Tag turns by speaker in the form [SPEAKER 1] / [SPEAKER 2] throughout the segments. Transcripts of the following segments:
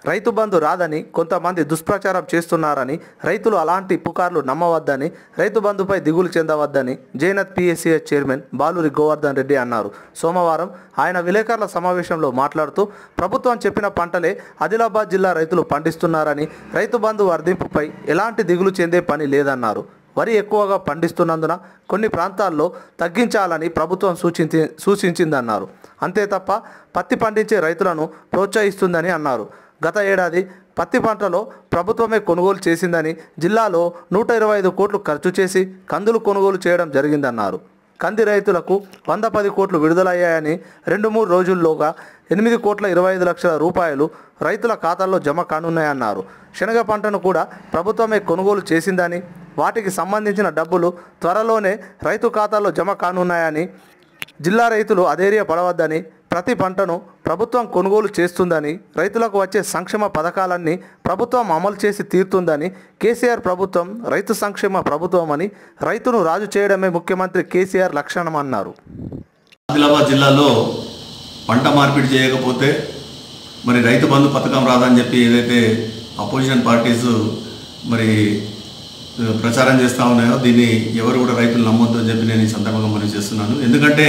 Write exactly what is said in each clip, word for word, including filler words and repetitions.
[SPEAKER 1] రైతు బంధు రాదని కొంతమంది దుష్ప్రచారం చేస్తున్నారని, రైతులు అలాంటి పుకార్లు నమ్మవద్దని, రైతు బంధుపై దిగులు చెందవద్దని జైనత్ పిఎస్సిఎస్ చైర్మన్ బాలూరి గోవర్ధన్ రెడ్డి అన్నారు. సోమవారం ఆయన విలేకరుల సమావేశంలో మాట్లాడుతూ ప్రభుత్వం చెప్పిన పంటలే ఆదిలాబాద్ జిల్లా రైతులు పండిస్తున్నారని, రైతు బంధు వర్ధింపుపై ఎలాంటి దిగులు చెందే పని లేదన్నారు. వరి ఎక్కువగా పండిస్తున్నందున కొన్ని ప్రాంతాల్లో తగ్గించాలని ప్రభుత్వం సూచించి సూచించిందన్నారు. అంతే తప్ప పత్తి పండించే రైతులను ప్రోత్సహిస్తుందని అన్నారు. గత ఏడాది పత్తి పంటలో ప్రభుత్వమే కొనుగోలు చేసిందని, జిల్లాలో నూట ఇరవై ఐదు కోట్లు ఖర్చు చేసి కందులు కొనుగోలు చేయడం జరిగిందన్నారు. కంది రైతులకు వంద పది కోట్లు విడుదలయ్యాయని, రెండు మూడు రోజుల్లోగా ఎనిమిది కోట్ల ఇరవై ఐదు లక్షల రూపాయలు రైతుల ఖాతాల్లో జమ కానున్నాయన్నారు. శనగ పంటను కూడా ప్రభుత్వమే కొనుగోలు చేసిందని, వాటికి సంబంధించిన డబ్బులు త్వరలోనే రైతు ఖాతాల్లో జమ కానున్నాయని, జిల్లా రైతులు అధైర్య పడవద్దని, ప్రతి పంటను ప్రభుత్వం కొనుగోలు చేస్తుందని, రైతులకు వచ్చే సంక్షేమ పథకాలన్నీ ప్రభుత్వం అమలు చేసి తీరుతుందని, కేసీఆర్ ప్రభుత్వం రైతు సంక్షేమ ప్రభుత్వం అని, రైతును రాజు చేయడమే ముఖ్యమంత్రి కేసీఆర్ లక్షణం అన్నారు.
[SPEAKER 2] ఆదిలాబాద్ జిల్లాలో పంట మార్పిడి చేయకపోతే మరి రైతు బంధు పథకం రాదని చెప్పి ఏదైతే అపోజిషన్ పార్టీస్ మరి ప్రచారం చేస్తూ ఉన్నాయో దీన్ని ఎవరు కూడా రైతులు నమ్మొద్దు అని చెప్పి నేను ఈ సందర్భంగా మనం చేస్తున్నాను. ఎందుకంటే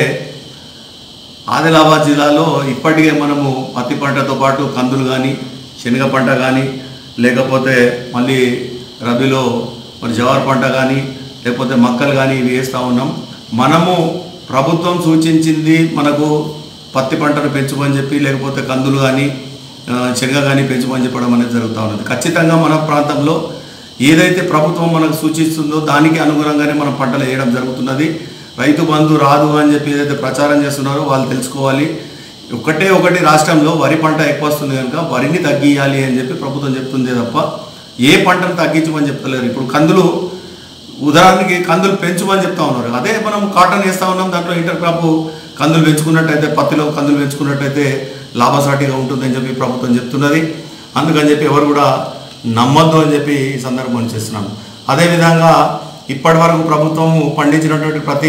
[SPEAKER 2] ఆదిలాబాద్ జిల్లాలో ఇప్పటికే మనము పత్తి పంటతో పాటు కందులు కానీ, శనగ పంట కానీ, లేకపోతే మళ్ళీ రబీలో మరి జవార్ పంట కానీ, లేకపోతే మక్కలు కానీ ఇవి వేస్తూ ఉన్నాం. మనము ప్రభుత్వం సూచించింది మనకు పత్తి పంటను పెంచుమని చెప్పి, లేకపోతే కందులు కానీ శనగ కానీ పెంచుమని చెప్పడం అనేది జరుగుతూ ఉన్నది. ఖచ్చితంగా మన ప్రాంతంలో ఏదైతే ప్రభుత్వం మనకు సూచిస్తుందో దానికి అనుగుణంగానే మనం పంటలు వేయడం జరుగుతున్నది. రైతు బంధు రాదు అని చెప్పి ఏదైతే ప్రచారం చేస్తున్నారో వాళ్ళు తెలుసుకోవాలి. ఒకటే ఒకటి రాష్ట్రంలో వరి పంట ఎక్కువ వస్తుంది కనుక వరిని తగ్గియాలి అని చెప్పి ప్రభుత్వం చెప్తుంది తప్ప ఏ పంటను తగ్గించమని చెప్తలేరు. ఇప్పుడు కందులు ఉదాహరణకి కందులు పెంచుమని చెప్తా ఉన్నారు. అదే మనం కాటన్ వేస్తూ ఉన్నాం, దాంట్లో ఇంటర్ క్రాప్ కందులు పెంచుకున్నట్టయితే, పత్తిలో కందులు పెంచుకున్నట్టయితే లాభసాటిగా ఉంటుందని చెప్పి ప్రభుత్వం చెప్తున్నది. అందుకని చెప్పి ఎవరు కూడా నమ్మొద్దు అని చెప్పి ఈ సందర్భం చేస్తున్నాను. అదేవిధంగా ఇప్పటి వరకు ప్రభుత్వం పండించినటువంటి ప్రతి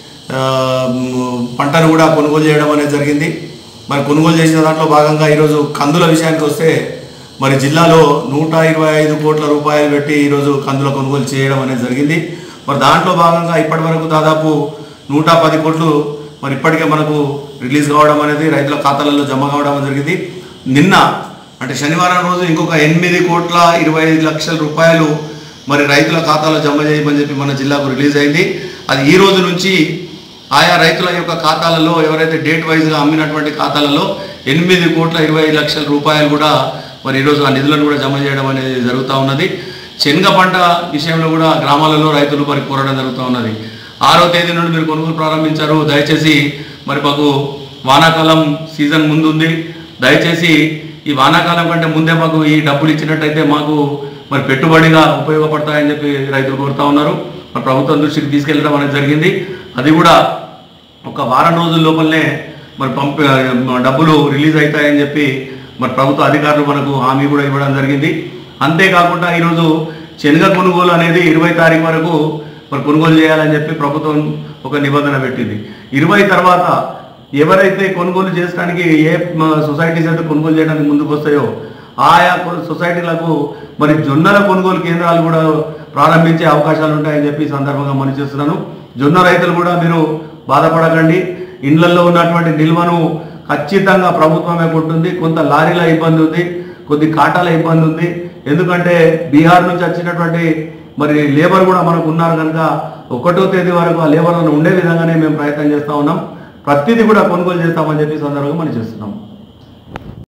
[SPEAKER 2] పంటను కూడా కొనుగోలు చేయడం అనేది జరిగింది. మరి కొనుగోలు చేసిన దాంట్లో భాగంగా ఈరోజు కందుల విషయానికి వస్తే మరి జిల్లాలో నూట ఇరవై ఐదు కోట్ల రూపాయలు పెట్టి ఈరోజు కందుల కొనుగోలు చేయడం అనేది జరిగింది. మరి దాంట్లో భాగంగా ఇప్పటి వరకు దాదాపు నూట పది కోట్లు మరి ఇప్పటికే మనకు రిలీజ్ కావడం అనేది రైతుల ఖాతాలలో జమ కావడం జరిగింది. నిన్న అంటే శనివారం రోజు ఇంకొక ఎనిమిది కోట్ల ఇరవై ఐదు లక్షల రూపాయలు మరి రైతుల ఖాతాలో జమ చేయమని చెప్పి మన జిల్లాకు రిలీజ్ అయింది. అది ఈ రోజు నుంచి ఆయా రైతుల యొక్క ఖాతాలలో ఎవరైతే డేట్ వైజ్గా అమ్మినటువంటి ఖాతాలలో ఎనిమిది కోట్ల ఇరవై ఐదు లక్షల రూపాయలు కూడా మరి ఈరోజు ఆ నిధులను కూడా జమ చేయడం అనేది జరుగుతూ ఉన్నది. శనగ పంట విషయంలో కూడా గ్రామాలలో రైతులు మరి కోరడం జరుగుతూ ఉన్నది. ఆరో తేదీ నుండి మీరు కొనుగోలు ప్రారంభించారు, దయచేసి మరి మాకు వానాకాలం సీజన్ ముందుంది, దయచేసి ఈ వానాకాలం కంటే ముందే మాకు ఈ డబ్బులు ఇచ్చినట్టయితే మాకు మరి పెట్టుబడిగా ఉపయోగపడతాయని చెప్పి రైతులు కోరుతూ ఉన్నారు. మరి ప్రభుత్వం దృష్టికి తీసుకెళ్ళడం అనేది జరిగింది. అది కూడా ఒక వారం రోజుల లోపలనే మరి పంప డబ్బులు రిలీజ్ అవుతాయని చెప్పి మరి ప్రభుత్వ అధికారులు మనకు హామీ కూడా ఇవ్వడం జరిగింది. అంతేకాకుండా ఈరోజు శనగ కొనుగోలు అనేది ఇరవై తారీఖు వరకు మరి కొనుగోలు చేయాలని చెప్పి ప్రభుత్వం ఒక నిబంధన పెట్టింది. ఇరవై తర్వాత ఎవరైతే కొనుగోలు చేయడానికి ఏ సొసైటీస్ అయితే కొనుగోలు చేయడానికి ముందుకు వస్తాయో ఆయా సొసైటీలకు మరి జొన్నల కొనుగోలు కేంద్రాలు కూడా ప్రారంభించే అవకాశాలు ఉంటాయని చెప్పి ఈ సందర్భంగా మనం చేస్తున్నాను. జొన్న రైతులు కూడా మీరు బాధపడకండి. ఇండ్లలో ఉన్నటువంటి నిల్వను ఖచ్చితంగా ప్రభుత్వమే కొంటుంది. కొంత లారీల ఇబ్బంది ఉంది, కొద్ది కాటాల ఇబ్బంది ఉంది. ఎందుకంటే బీహార్ నుంచి వచ్చినటువంటి మరి లేబర్ కూడా మనకు ఉన్నారు కనుక ఒకటో తేదీ వరకు ఆ లేబర్లను ఉండే విధంగానే మేము ప్రయత్నం చేస్తూ ఉన్నాం. ప్రతిదీ కూడా కొనుగోలు చేస్తామని చెప్పి సందర్భంగా మనం చేస్తున్నాం.